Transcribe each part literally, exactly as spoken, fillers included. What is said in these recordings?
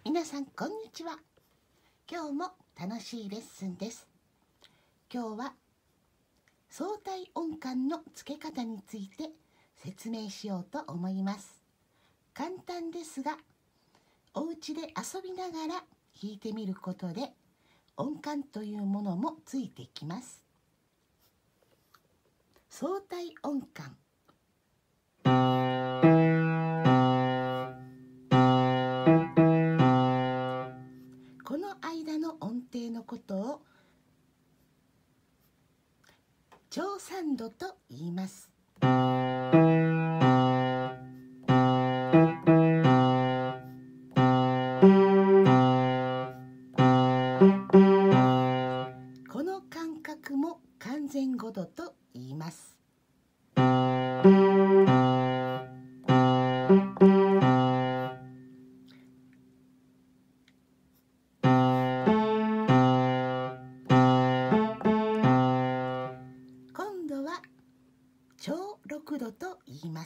皆さんこんにちは。今日も楽しいレッスンです。今日は相対音感の付け方について説明しようと思います。簡単ですが、お家で遊びながら弾いてみることで音感というものもついてきます。相対音感、この間の音程のことを長三度と言います。この間隔も完全五度と言います。今度は長六度と言います。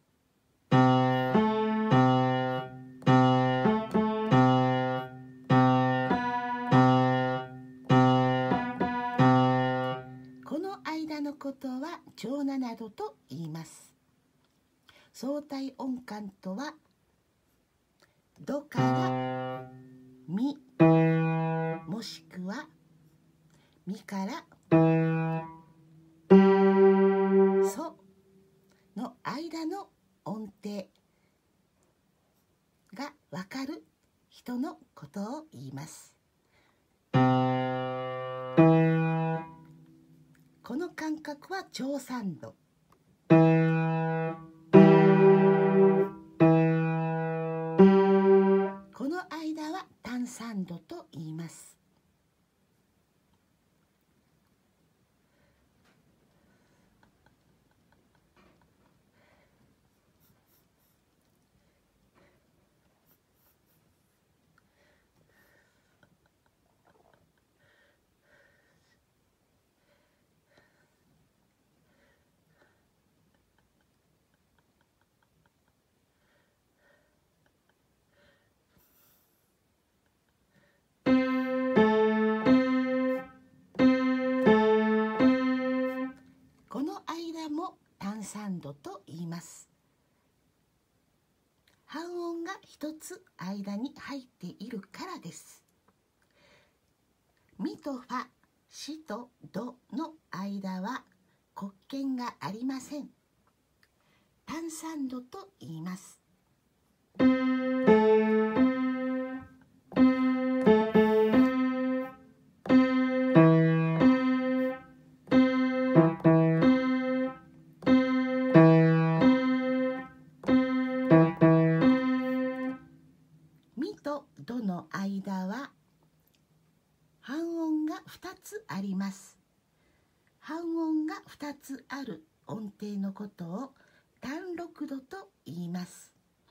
この間のことは長七度と言います。相対音感とはドからミ、もしくはミからソの間の音程がわかる人のことを言います。この間隔は長三度。この間は単三度と言います。この間も単三度と言います。半音が一つ間に入っているからです。ミとファ、シとドの間は黒鍵がありません。単三度と言います。ミとドの間は半音がふたつあります。半音がふたつある音程のことを単六度と言います。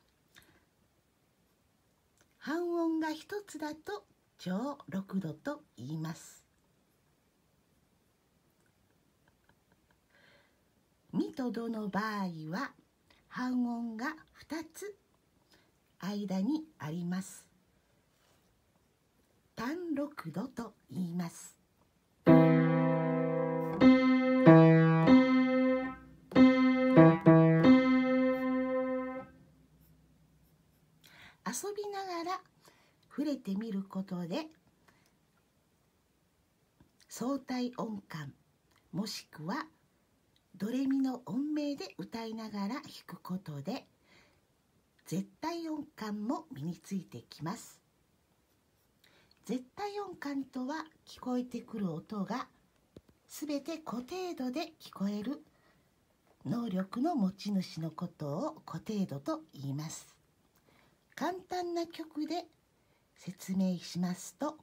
半音がひとつだと長六度と言います。ミとドの場合は半音がふたつ間にあります。単六度と言います。遊びながら触れてみることで相対音感もしくはドレミの音名で歌いながら弾くことで絶対音感も身についてきます。絶対音感とは聞こえてくる音がすべて固定度で聞こえる能力の持ち主のことを固定度と言います。簡単な曲で説明しますと、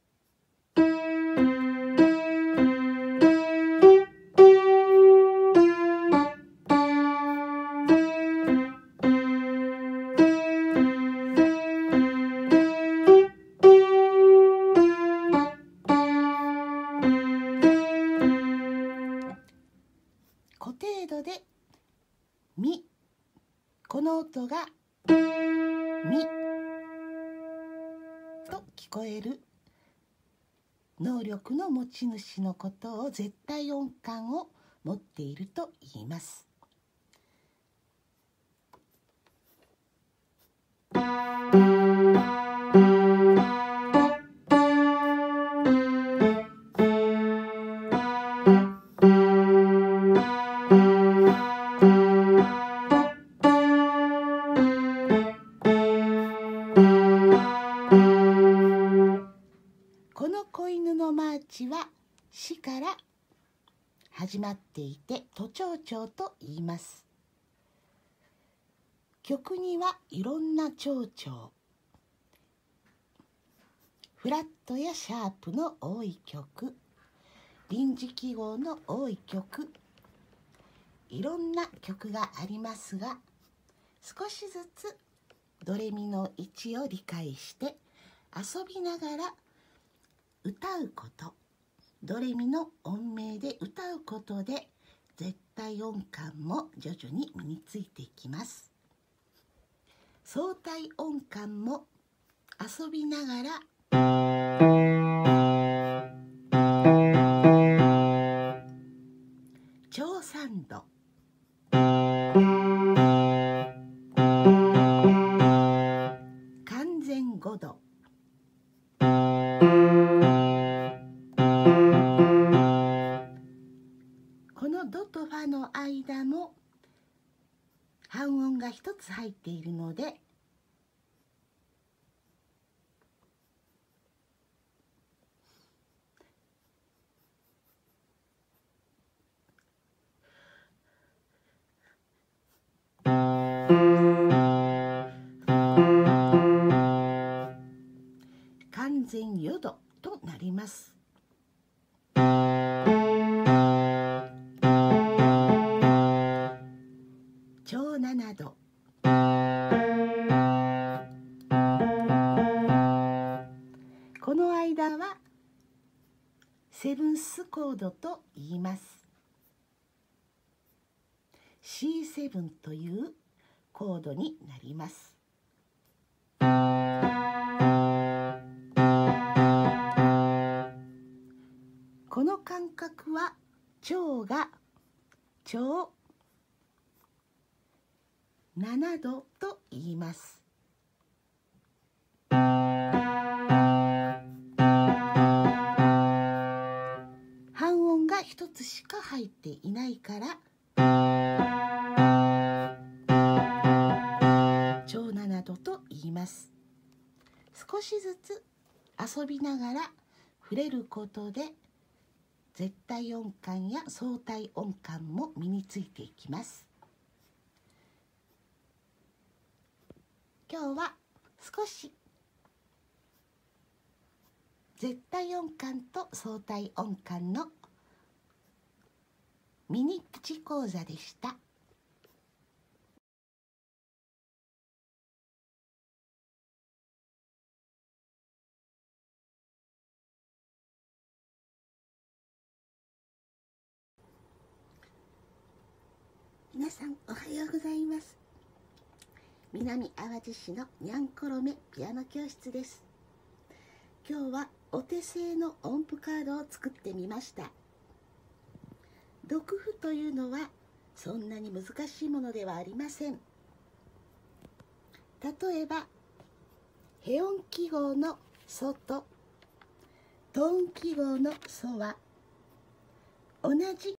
固定度でミ、この音がミ、 こえる能力の持ち主のことを絶対音感を持っていると言います。この子犬のマーチは死から始まっていて都庁長と言います。曲にはいろんな長調、フラットやシャープの多い曲、臨時記号の多い曲、いろんな曲がありますが、少しずつドレミの位置を理解して遊びながら歌うこと、ドレミの音名で歌うことで絶対音感も徐々に身についていきます。相対音感も遊びながら長三度、完全五度、このドとファの間も半音が一つ入っているので、完全よどとなります。長七度、この間はセブンスコードと言います。 シーセブン というコードになります。この感覚は長が長七度と言います。半音が一つしか入っていないから長七度と言います。少しずつ遊びながら触れることで絶対音感や相対音感も身についていきます。今日は少し絶対音感と相対音感のミニプチ講座でした。皆さんおはようございます。南淡路市のにゃんころめピアノ教室です。今日はお手製の音符カードを作ってみました。読譜というのはそんなに難しいものではありません。例えばヘ音記号のソとトーン記号のソは同じ